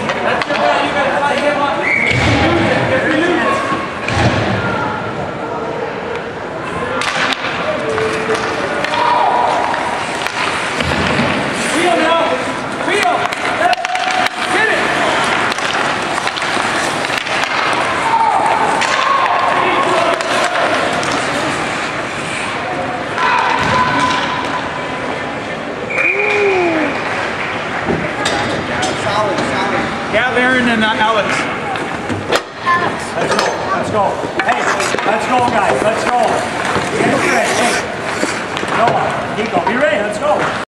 Yeah, Aaron and Alex. Let's go. Let's go. Hey, let's go, guys. Let's go. Get ready. Hey, go on. Keep going. Be ready. Let's go.